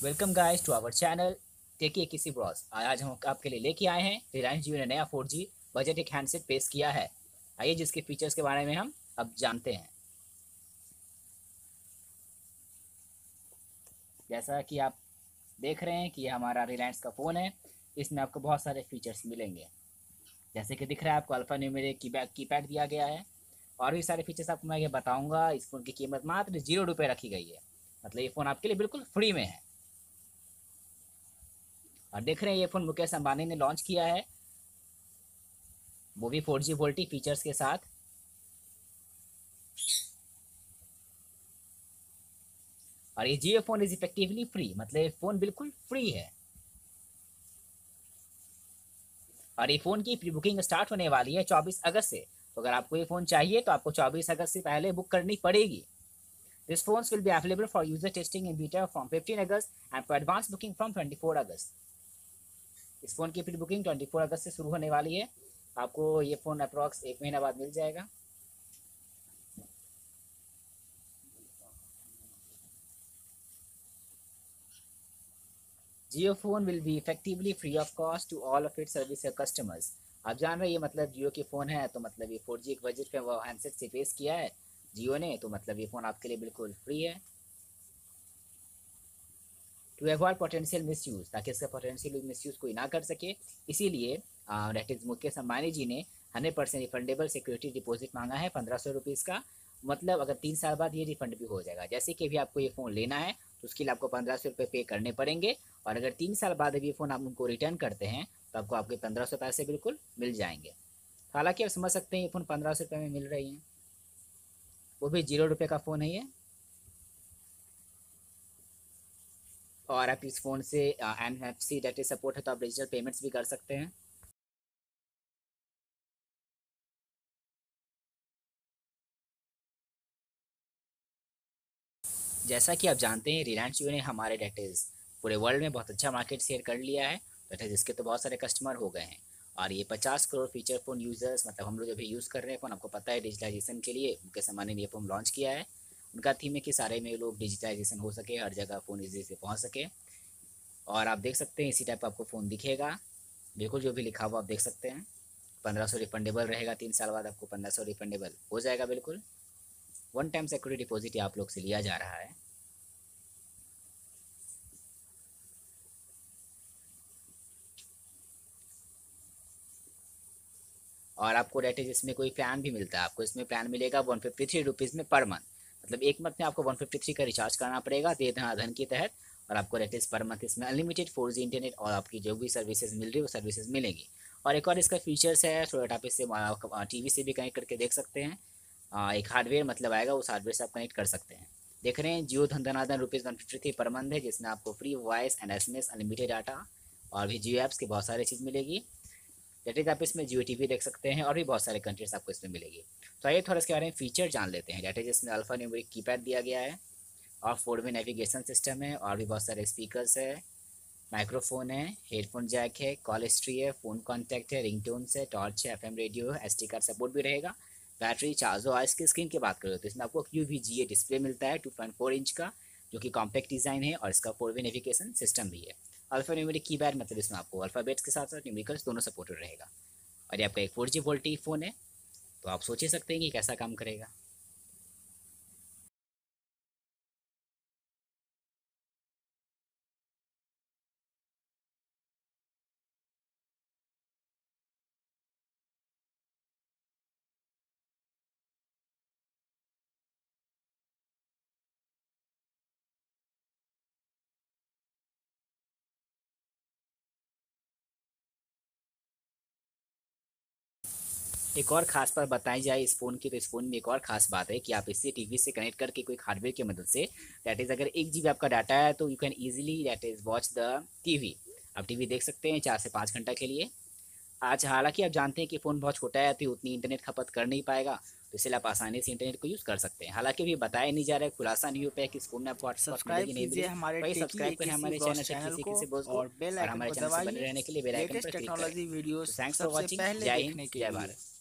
Welcome guys to our channel techie किसी bros. आज हम आपके लिए लेके आए हैं रिलायंस जियो ने नया 4G बजट एक हैंडसेट पेश किया है। आइए जिसके फीचर्स के बारे में हम अब जानते हैं। जैसा कि आप देख रहे हैं कि ये हमारा रिलायंस का फ़ोन है। इसमें आपको बहुत सारे फीचर्स मिलेंगे। जैसे कि दिख रहा है आपको अल्फ़ा न्यूमेरिक कीपैड दिया गया है। और भी सारे फीचर्स आपको मैं ये बताऊँगा। इस फ़ोन की कीमत मात्र ₹0 रखी गई है। मतलब ये फ़ोन आपके लिए बिल्कुल फ्री में है। और देख रहे हैं ये फ़ोन मुकेश अंबानी ने लॉन्च किया है, वो भी 4G वोल्टी फीचर्स के साथ। और ये Jio phone is effectively free, मतलब ये फ़ोन बिल्कुल फ्री है। और ये फ़ोन की प्री बुकिंग स्टार्ट होने वाली है 24 अगस्त से। तो अगर आपको ये फ़ोन चाहिए तो आपको 24 अगस्त से पहले बुक करनी पड़ेगी। This phones will be available for user testing in beta from 15 August and for advance booking from 24 August. इस फ़ोन की प्री बुकिंग 24 अगस्त से शुरू होने वाली है। आपको ये फ़ोन अप्रॉक्स 1 महीना बाद मिल जाएगा। Jio phone will be effectively free of cost to all of its service customers. आप जान रहे हैं ये मतलब जियो की फ़ोन है, तो मतलब ये 4G एक बजट पे वो हैंडसेट से पेश किया है जियो ने, तो मतलब ये फ़ोन आपके लिए बिल्कुल फ्री है। टू अवॉइड पोटेंशियल मिसयूज़, ताकि इसका पोटेंशियल मिसयूज़ कोई ना कर सके, इसीलिए डेट इज़ मुकेश अम्बानी जी ने 100% रिफंडेबल सिक्योरिटी डिपॉजिट मांगा है 1500 रुपीज़ का। मतलब अगर 3 साल बाद ये रिफंड भी हो जाएगा। जैसे कि अभी आपको ये फ़ोन लेना है तो उसके लिए आपको 1500 रुपये पे करने पड़ेंगे। और अगर 3 साल बाद अभी ये फ़ोन आप उनको रिटर्न करते हैं तो आपको आपके 1500 पैसे बिल्कुल मिल जाएंगे। हालांकि आप समझ सकते हैं ये फ़ोन 1500 रुपये में मिल रही है, वो भी ₹0 का फ़ोन है ये। और आप इस फ़ोन से NFC डेटा सपोर्ट है, तो आप डिजिटल पेमेंट्स भी कर सकते हैं। जैसा कि आप जानते हैं रिलायंस जियो ने हमारे डेट इज़ पूरे वर्ल्ड में बहुत अच्छा मार्केट शेयर कर लिया है। डेट इज़ इसके तो बहुत सारे कस्टमर हो गए हैं। और ये 50 करोड़ फीचर फ़ोन यूज़र्स, मतलब हम लोग जो भी यूज़ कर रहे हैं फ़ोन, आपको पता है डिजिटाइजेशन के लिए मुकेश अंबानी ने ये फ़ोन लॉन्च किया है। उनका थीम है कि सारे में लोग डिजिटाइजेशन हो सके, हर जगह फ़ोन ईजी से पहुँच सके। और आप देख सकते हैं इसी टाइप का आपको फ़ोन दिखेगा, बिल्कुल जो भी लिखा हुआ आप देख सकते हैं। 1500 रिफंडेबल रहेगा, 3 साल बाद आपको 1500 रिफंडेबल हो जाएगा बिल्कुल। वन टाइम सिक्योरिटी डिपॉजिट आप लोग से लिया जा रहा है। और आपको डेट इज इसमें कोई प्लान भी मिलता है। आपको इसमें प्लान मिलेगा 153 रुपीज़ में पर मंथ। मतलब एक मंथ में आपको 153 का रिचार्ज करना पड़ेगा दे धन के तहत। और आपको डेट इज पर मंथ इसमें अनलिमिटेड 4G इंटरनेट और आपकी जो भी सर्विसेज मिल रही है वो सर्विसेज मिलेंगी। और एक और इसका फीचर्स है, सो आप इससे TV से भी कनेक्ट करके देख सकते हैं। एक हार्डवेयर मतलब आएगा, उस हार्डवेयर से आप कनेक्ट कर सकते हैं। देख रहे हैं जियो धन ₹153 पर मंथ है, जिसमें आपको free voice and SMS unlimited data और भी जियो ऐप्स की बहुत सारी चीज़ मिलेगी। दैट इज आप इसमें जियो TV देख सकते हैं और भी बहुत सारे कंटेंट्स आपको इसमें मिलेगी। तो आइए थोड़ा इसके बारे में फीचर जान लेते हैं। दैट इज इसमें अल्फा न्यूमेरिक कीपैड दिया गया है और 4 वे नेविगेशन सिस्टम है और भी बहुत सारे स्पीकर्स है, माइक्रोफोन है, हेडफोन जैक है, कॉल हिस्ट्री है, फ़ोन कॉन्टैक्ट है, रिंगटोन्स है, टॉर्च है, FM रेडियो है, SD कार्ड सपोर्ट भी रहेगा। बैटरी चार्ज और इसकी स्क्रीन की बात करें तो इसमें आपको QVGA डिस्प्ले मिलता है 2.4 इंच का, जो कि कॉम्पैक्ट डिज़ाइन है और इसका 4 वे नेविगेशन सिस्टम भी है। अल्फा न्यूमेरिक कीपैड मतलब इसमें आपको अल्फ़ाबेट्स के साथ साथ न्यूमेरिकल्स दोनों सपोर्टेड रहेगा। और ये आपका एक 4G वोल्टी फ़ोन है, तो आप सोच ही सकते हैं कि कैसा काम करेगा। एक और खास बात बताई जाए इस फ़ोन की, तो इस फ़ोन में एक और खास बात है कि आप इसे TV से कनेक्ट करके कोई हार्डवेयर की मदद से, दैट इज़ अगर 1 GB आपका डाटा है तो you can easily that is watch the TV। आप TV देख सकते हैं 4 से 5 घंटा के लिए। आज हालांकि आप जानते हैं कि फ़ोन बहुत छोटा है तो उतनी इंटरनेट खपत कर नहीं पाएगा, तो इसलिए आप आसानी से इंटरनेट को यूज़ कर सकते हैं। हालांकि अभी बताया नहीं जा रहा है, खुलासा नहीं हो पाया कि इस फ़ोन में आपको हॉटस्पॉट सब्सक्राइब मिलेगी नहीं कीजिए मिलेगी। हमारे वही टेकी सब्सक्राइब ए करें किसी हमारे ब्रॉस चैनल चैनल किसी को किसी बोस को। और बेल और आइकन हमारे को चैनल से बने दबाइए रहने के लिए बेल आइकन पर लेटेस्ट क्लिक करें। टेक्नोलॉजी तो वीडियोस थैंक्स फॉर सबसे वॉचिंग। पहले जय हिंद, देखने के जय लिए। भारत।